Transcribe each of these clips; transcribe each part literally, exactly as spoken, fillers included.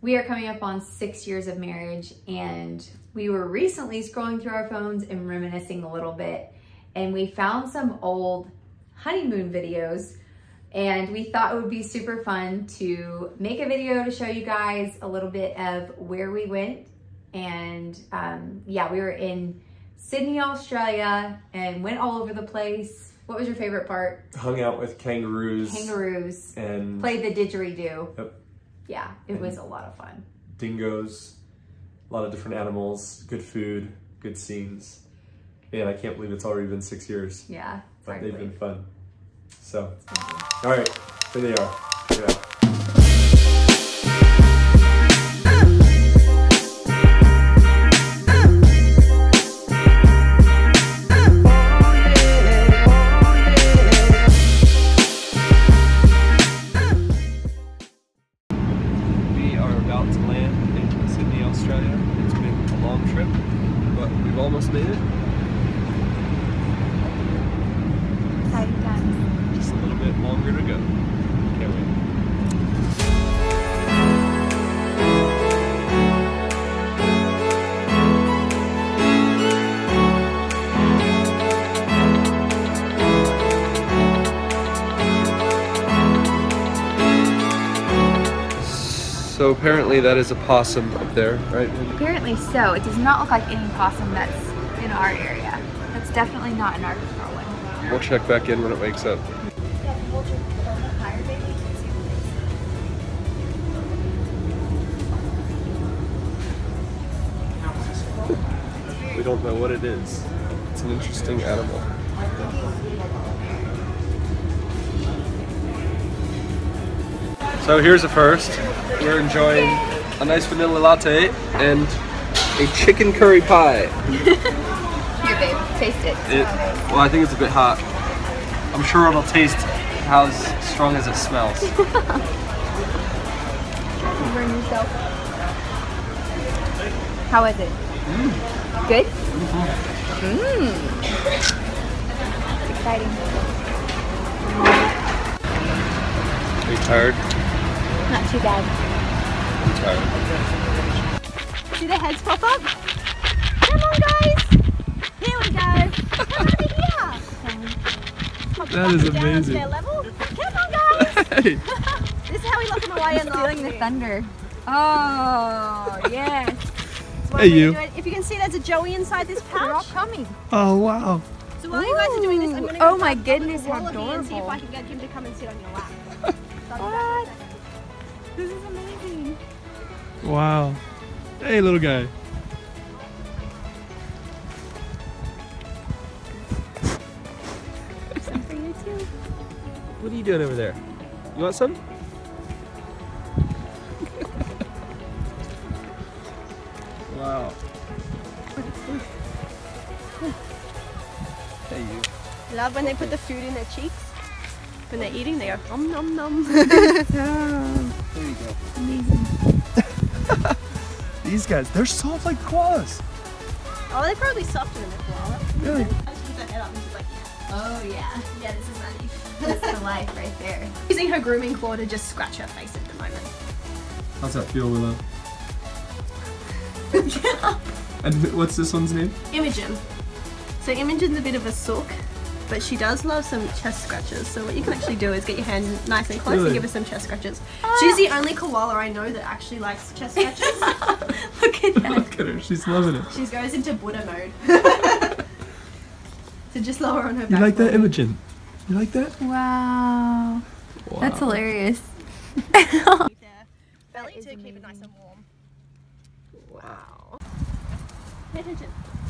We are coming up on six years of marriage, and we were recently scrolling through our phones and reminiscing a little bit, and we found some old honeymoon videos, and we thought it would be super fun to make a video to show you guys a little bit of where we went. And um, yeah, we were in Sydney, Australia, and went all over the place. What was your favorite part? Hung out with kangaroos. Kangaroos. And played the didgeridoo. Yep. Yeah, it was a lot of fun. Dingoes, a lot of different animals, good food, good scenes. Man, I can't believe it's already been six years. Yeah, but they've been fun. So, Thank all right, here they are. Check it out. Almost made it. Exciting times. Just a little bit longer to go. Can't wait. So apparently that is a possum up there, right? Apparently so. It does not look like any possum that's in our area. That's definitely not an Arkansas one. We'll check back in when it wakes up. We don't know what it is. It's an interesting animal. So here's a first. We're enjoying a nice vanilla latte and a chicken curry pie. Here, babe, taste it. it. Well, I think it's a bit hot. I'm sure it'll taste as strong as it smells. Burn yourself. How is it? Mm. Good? Mmm. It's exciting. Are you tired? Not too bad. I'm tired. See the heads pop up? Come on, guys! Here we go! Come over here! Pop That is amazing. Down level. Come on, guys! Hey. This is how we lock them away in the Feeling the thunder. Oh, yes. Hey, you. If you can see, there's a joey inside this pouch. They're all coming. Oh, wow. So while you guys are doing this, I'm going to Oh my goodness, how and see if adorable. I can get him to come and sit on your lap. What? This is amazing. Wow. Hey, little guy. Some for you too. What are you doing over there? You want some? Wow. Hey, you. Love when they put the food in their cheeks. When they're eating, they go nom nom nom. There you go. Amazing. These guys, they're soft like koalas. Oh, they're probably softer than the koala. Really? Oh yeah. Yeah, this is nice. That's the life right there. Using her grooming claw to just scratch her face at the moment. How's that feel, Willow? And what's this one's name? Imogen. So Imogen's a bit of a sook, but she does love some chest scratches. So what you can actually do is get your hand nice and close Really? and give her some chest scratches. She's the only koala I know that actually likes chest scratches. Look at that. Look at her, she's loving it. She goes into Buddha mode. So just lower on her back. You like that, body. Imogen? You like that? Wow. Wow. That's hilarious. With her belly to keep it nice and warm. Wow. Pay attention.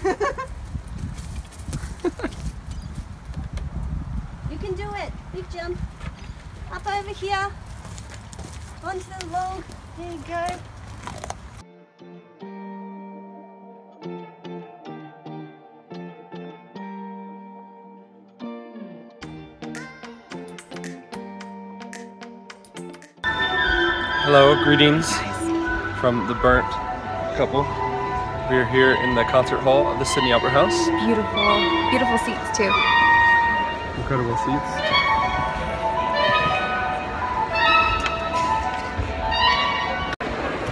You can do it. Big jump. Up over here. Onto the log. There you go. Hello, greetings from the burnt couple. We are here in the concert hall of the Sydney Opera House. Beautiful, beautiful seats too. Incredible seats.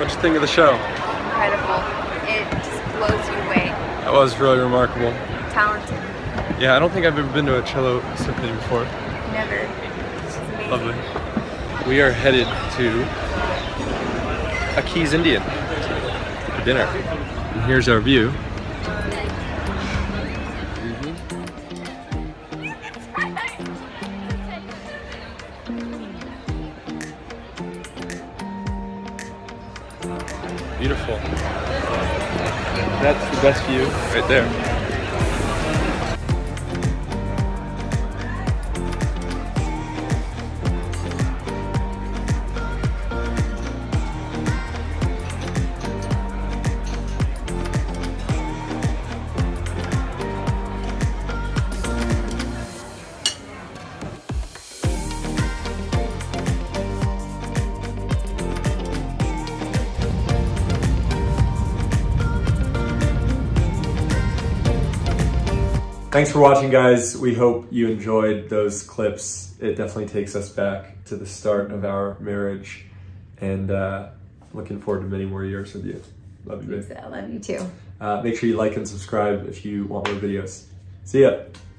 What'd you think of the show? Incredible. It just blows you away. That was really remarkable. Talented. Yeah, I don't think I've ever been to a cello symphony before. Never. It's amazing. Lovely. We are headed to a Keys Indian for dinner. And here's our view. Beautiful. That's the best view right there. Thanks for watching, guys. We hope you enjoyed those clips. It definitely takes us back to the start of our marriage, and uh, looking forward to many more years with you. Love you, babe. I love you too. Uh, make sure you like and subscribe if you want more videos. See ya.